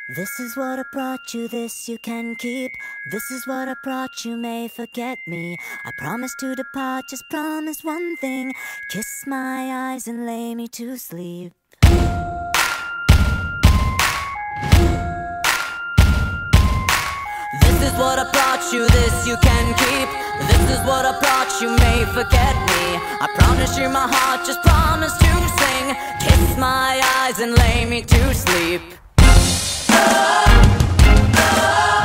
This is what I brought you, this you can keep. This is what I brought you, may forget me. I promise to depart, just promise one thing. Kiss my eyes and lay me to sleep. This is what I brought you, this you can keep. This is what I brought you, may forget me. I promise you my heart, just promise to sing. Kiss my eyes and lay me to sleep. Oh, oh.